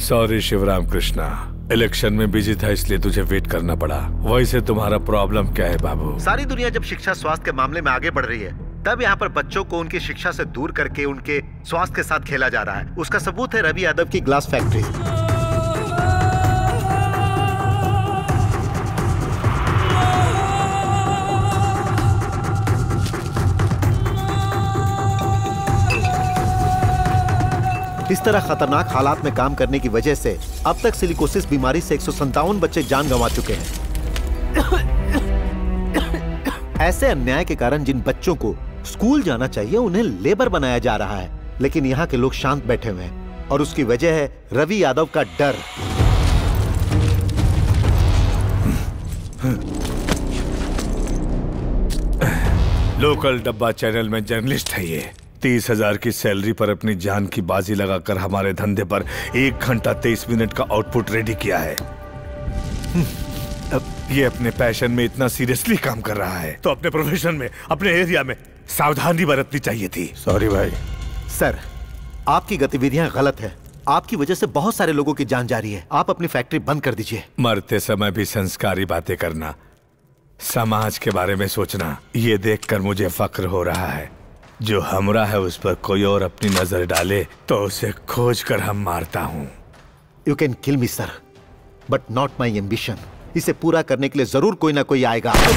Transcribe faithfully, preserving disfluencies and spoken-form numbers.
Sorry Shivram Krishna, election में busy था इसलिए तुझे वेट करना पड़ा। वैसे तुम्हारा प्रॉब्लम क्या है बाबू? सारी दुनिया जब शिक्षा स्वास्थ्य के मामले में आगे बढ़ रही है, तब यहाँ पर बच्चों को उनकी शिक्षा से दूर करके उनके स्वास्थ्य के साथ खेला जा रहा है। उसका सबूत है रवि यादव की ग्लास फैक्ट्री। इस तरह खतरनाक हालात में काम करने की वजह से अब तक सिलिकोसिस बीमारी से एक सौ संतावन बच्चे जान गंवा चुके हैं। ऐसे अन्याय के कारण जिन बच्चों को स्कूल जाना चाहिए उन्हें लेबर बनाया जा रहा है, लेकिन यहाँ के लोग शांत बैठे हुए हैं और उसकी वजह है रवि यादव का डर। लोकल डब्बा चैनल में जर्नलिस्ट है ये। तीस हजार की सैलरी पर अपनी जान की बाजी लगाकर हमारे धंधे पर एक घंटा तेईस मिनट का आउटपुट रेडी किया है। अब ये अपने पैशन में इतना सीरियसली काम कर रहा है तो अपने प्रोफेशन में, अपने एरिया में सावधानी बरतनी चाहिए थी। सॉरी भाई। सर, आपकी गतिविधियां गलत है। आपकी वजह से बहुत सारे लोगों की जान जा रही है। आप अपनी फैक्ट्री बंद कर दीजिए। मरते समय भी संस्कारी बातें करना, समाज के बारे में सोचना, ये देखकर मुझे फक्र हो रहा है। जो हमरा है उस पर कोई और अपनी नजर डाले तो उसे खोज कर हम मारता हूँ। You can kill me sir, but not my ambition. इसे पूरा करने के लिए जरूर कोई ना कोई आएगा।